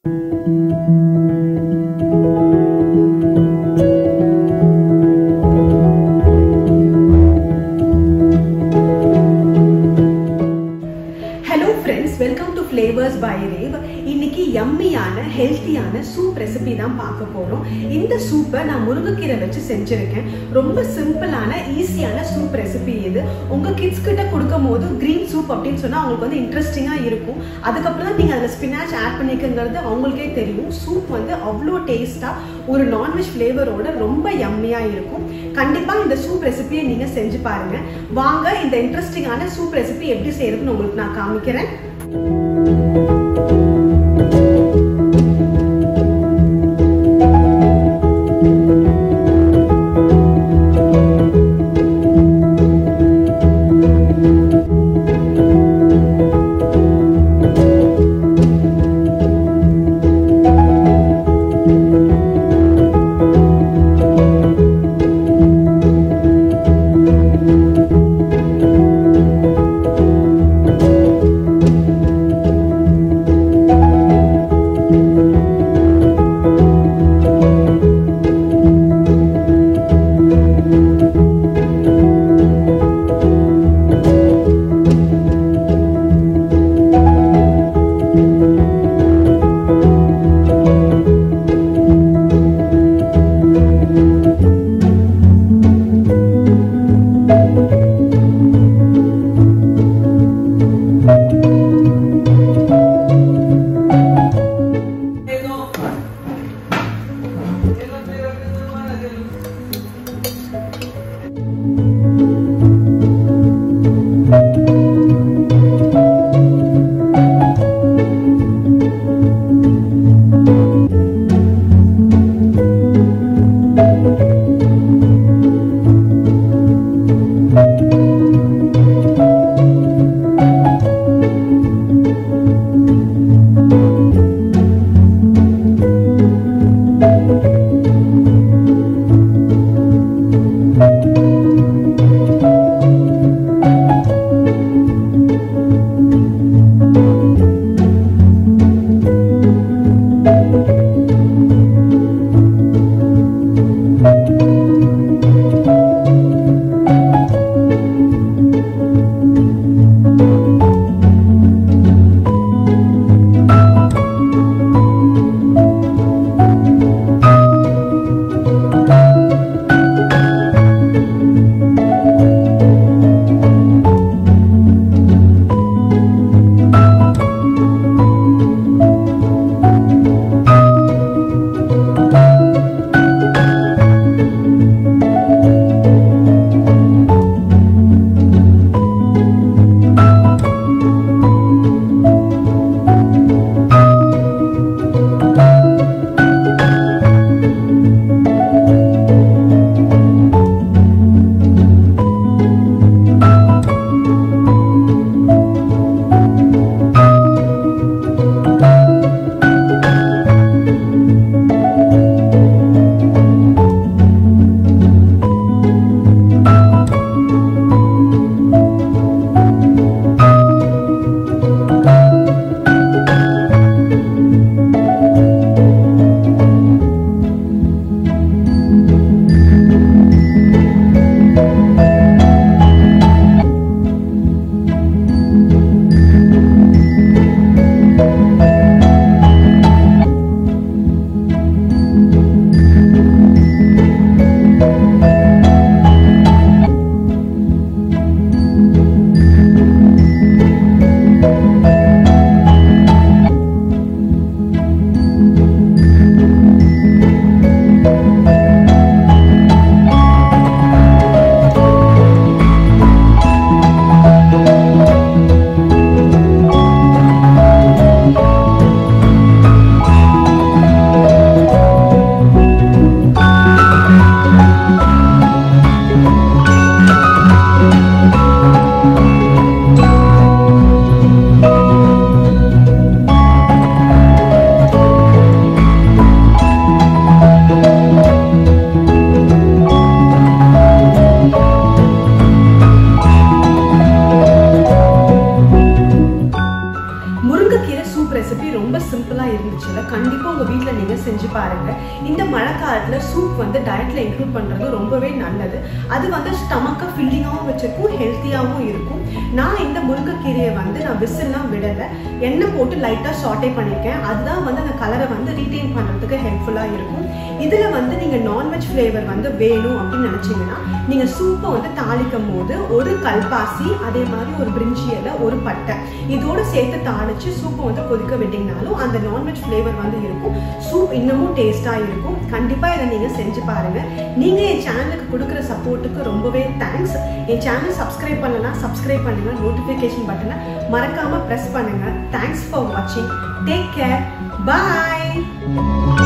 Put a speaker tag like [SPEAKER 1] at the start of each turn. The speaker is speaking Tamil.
[SPEAKER 1] Flavors by Rave. இன்னைக்கு yummy-யான healthy-யான soup recipe தான் பார்க்க போறோம். இந்த சூப்பை நான் முருங்கைக்கீரை வச்சு செஞ்சிருக்கேன். ரொம்ப சிம்பிளான ஈஸியான சூப் ரெசிபி இது. உங்க கிட்ஸ் கிட்ட கொடுக்கும்போது கிரீன் சூப் அப்படினு சொன்னா அவங்களுக்கு வந்து இன்ட்ரஸ்டிங்கா இருக்கும். அதுக்கு அப்புறம் நீங்க அதுல ஸ்பினாச் ஆட் பண்ணிக்கங்கிறது அவங்களுக்கே தெரியும். சூப் வந்து அவ்ளோ டேஸ்டா ஒரு நான்வெஜ் ஃப்ளேவரோட ரொம்ப yummy-ஆ இருக்கும். கண்டிப்பா இந்த சூப் ரெசிபியை நீங்க செஞ்சு பாருங்க. வாங்க இந்த இன்ட்ரஸ்டிங்கான சூப் ரெசிபி எப்படி செய்யறதுன்னு உங்களுக்கு நான் காமிக்கிறேன். கண்டிப்பா உங்க வீட்ல நீங்க செஞ்சு பாருங்க. இந்த மழைக்காலத்துல சூப் வந்து டயட்ல இன்க்ளூட் பண்றது ரொம்பவே நல்லது. அது வந்து ஸ்டமக்க ஃபில்லிங்காவும் வச்சிருக்கும், ஹெல்த்தியாவும் இருக்கும். நான் இந்த முருங்கைக்கீரையை வந்து நான் விசில்லாம் விடல, எண்ணெய் போட்டு லைட்டா சாட்டே பண்ணிருக்கேன். அதுதான் வந்து அந்த கலரை வந்து ரீட்டைன் பண்றதுக்கு ஹெல்ப்ஃபுல்லா இருக்கும். இதுல வந்து நீங்க நான்வெஜ் ஃபிளேவர் வந்து வேணும் அப்படின்னு நினைச்சீங்கன்னா நீங்க சூப்பை வந்து தாளிக்கும் போது ஒரு கல்பாசி, அதே மாதிரி ஒரு பிரிஞ்சி இலை, ஒரு பட்டை இதோட சேர்த்து தாளிச்சு சூப்பை வந்து கொதிக்க விட்டீங்கனாலும் அந்த நான்வெஜ் ஃபிளேவர் வந்து இருக்கும். சூப் இன்னமும் டேஸ்டா இருக்கும். கண்டிப்பா இதை நீங்க செஞ்சு பாருங்க. நீங்க என் சேனலுக்கு கொடுக்குற சப்போர்ட்டுக்கு ரொம்பவே தேங்க்ஸ். என் சேனல் சப்ஸ்கிரைப் பண்ணலன்னா சப்ஸ்கிரைப் பண்ணுங்க, நோட்டிபிகேஷன் பட்டனை மறக்காம பிரஸ் பண்ணுங்க. தேங்க்ஸ் ஃபார் வாட்சிங். Take care. பாய்.